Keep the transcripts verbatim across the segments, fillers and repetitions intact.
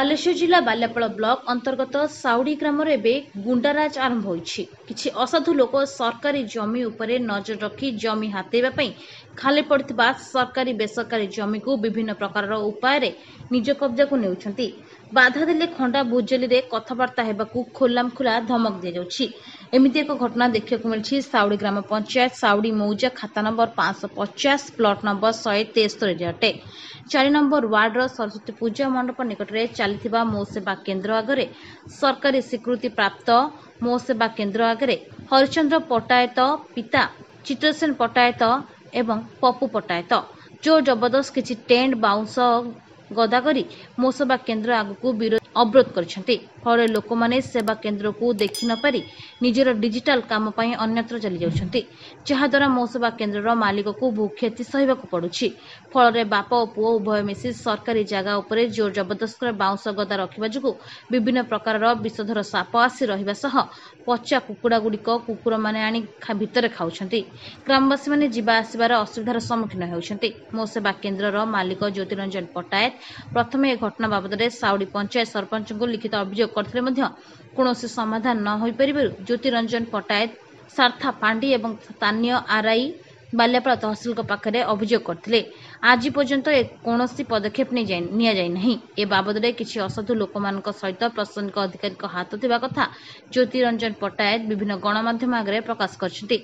बालेश्वर जिला बाल्यापाल ब्लॉक अंतर्गत साउडी ग्राम गुंडाराज आरंभ होइछि। किछि असाधु लोक सरकारी जमी उपरे नजर रखी जमी हातेबा पई खाली पड़िथिबा सरकारी बेसरकारी जमी को विभिन्न प्रकार उपाय रे निज कब्जा को नेउछंती। बाधा देले खंडा भुजली रे कथबार्ता हेबाकू खोलाम खुला धमक दि जाउछि। एमिति एक घटना देखिବାକୁ मिलछि साउडी ग्राम पंचायत साउडी मौजा खाता नंबर पाँच सौ पचास प्लॉट नंबर एक सौ तेस्तरी अटे। चार नंबर वार्ड सरस्वती पूजा मंडप निकट में चलता मो सेवा केन्द्र आगे सरकारी स्वीकृति प्राप्त मो सेवा केन्द्र आगे हरिचंद्र पट्टायत पिता चित्रसेन पट्टायत एवं पप्पू पट्टायत जोर जबरदस्त किसी टेंट बाउंस गदा करी मो सेवा केन्द्र आगू विरोध अवरोध करछंती। फल लोक माने सेवा केन्द्र को देखि न पारी निजर डिजिटल काम पई अन्यत्र चली जाउछंती, जहा द्वारा मो सेवा केन्द्र मालिक को भूक्षति सहिबाकू पड़ुछि। फल रे बाप और पुओ उभय मिसी सरकारी जगह उपरे जोर जबरदस्त बाउंस गदा रखिबा जुगु विभिन्न प्रकार विषधर साप आसी रहिबा सह पचा कुकुड़ा गुड़िक कुकुर माने आनी भितर खाउछंती। ग्रामवासी माने जिबा आसिबार असुविधार सम्मुखीन हेउछंती। मो सेवा केन्द्र मालिक ज्योतिरंजन पट्टायत प्रथमे घटना बाबद साउडी पंचायत सरपंच को लिखित अभियोग करथिले मध्य कोनोसी समाधान न होई परिबारु ज्योतिरंजन पट्टायत सारथा पांडी एवं स्थानीय आरआई बाल्यापाल तहसिल पाखरे अभियोग करथिले। आज पर्यंत कौनसी पदक्षेप निया जाय नहीं। ए बाबद किसी असाधु लोक सहित प्रशासनिक अधिकारी हाथ थिबा कथा ज्योतिरंजन पट्टायत विभिन्न गणमाध्यम आगे प्रकाश करछंती।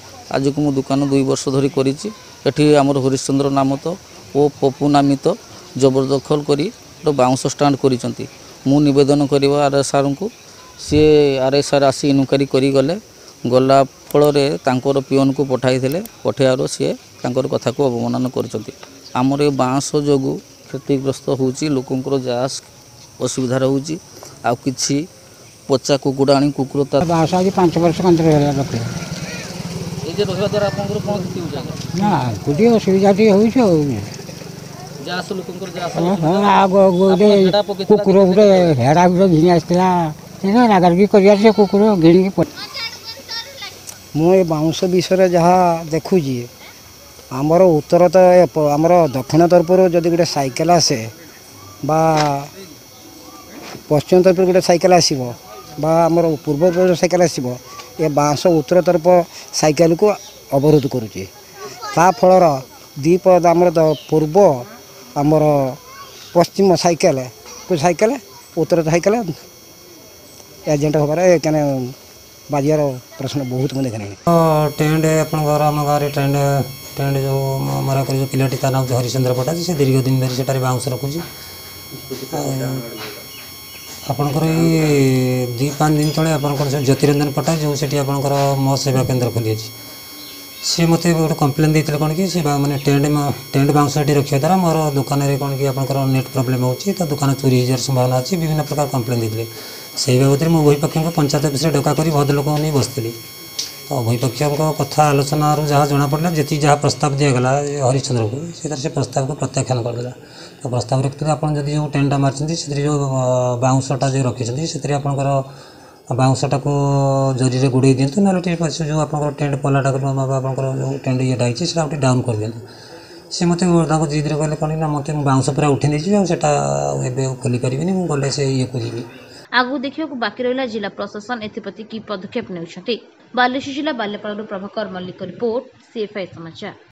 आज को मो दुकान दुई वर्ष धरी करिछि। एठी हमर हरिश्चंद्र नामत ओ पप्पू नामित जबरदखल करी बाउंस स्टांड करिसंती। मु निवेदन करबा आरएसआर को सी आरएसआर आसी इनक्वारी करी गले गला फल तांकर पिओन को पठाई थिले पठाइबार सी तांकर कथा को अवमानना करछंती। आमर ए बांस जोगु क्षतिग्रस्त होउची लोकंकर जास असुविधा होउची आ किछि पचा कुकुड़ा आनी कुकुरता बांस आज पाँच वर्ष कंत्र हेला रखे ए जे रहबा द्वारा आपनकर कोन स्थिति हो जाय ना कुटी असुविधा टी होउछ जास लोकंकर जास हां आगो गोदे कुकुर गुडे हेडा गुडे घिनी आस्तिला सेना नागरगी करिया से कुकुर घिनी के मो ए बाउंस विषय जहाँ देखुची आमर उत्तर तो आमर दक्षिण तरफ जदि गोटे साइकेल आसे बा पश्चिम तरफ गोटे साइकेल आसो बा आमर पूर्व तरफ साइकेल आसो ए बांस उत्तर तरफ साइकेल को अवरोध करुचे। ता फलर दीपद आमर पूर्व आमर पश्चिम साइकेल को साइकेल उत्तर साइकेल एजेंट हबार क्या बाजार प्रश्न बहुत मुझे देखने टेंट घर आम गाँव टेंट टेंट जो मरा कर पिलाटी ता नाम हरिचंद्र पट्टा से दीर्घ दिन धरी से बाउंस रखुची। आपणकर ये दुई पाँच दिन तले आपंकर ज्योतिरंजन पट्टा जो से आपंकर मो सेवा केन्द्र खोली सी मत गोटे कम्प्लेन देते कौन कि मैंने टेंट टेंट बाउंस रखा द्वारा मोर दुकान में कौन कि आपंकर नेट प्रोब्लेम होची तो दुकान चोरी हो संभावना अच्छी विभिन्न प्रकार कम्प्लेन देते से बाबद में उभय पक्ष को पंचायत ऑफिस डका कर भद्रलोक नहीं बसती तो उभय पक्ष कथा आलोचना जहाँ जना पड़ा जी जहाँ प्रस्ताव दिगला हरिचंद्र को से प्रस्ताव को प्रत्याख्यान करदेला। तो प्रस्ताव रखते आप जो टेंटा मार्च से जो बाउंसटा जो रखी से आपंकर बाउंसटा को जरी गुड़े दिंतु ना जो आप टेंट पलाटा आप जो टेंट ये है डाउन कर दिखाँ सी मत जिद कहले कौन ना मत बाउंस पूरा उठी नहीं जाए खोली पारि गले से ये कर आगु देखियो बाकी रहा जिला प्रशासन एप्रति की पदक्षेप नेउछंती। बालेश्वर जिला बाल्यापाल प्रभाकर मल्लिक रिपोर्ट सीएफआई समाचार।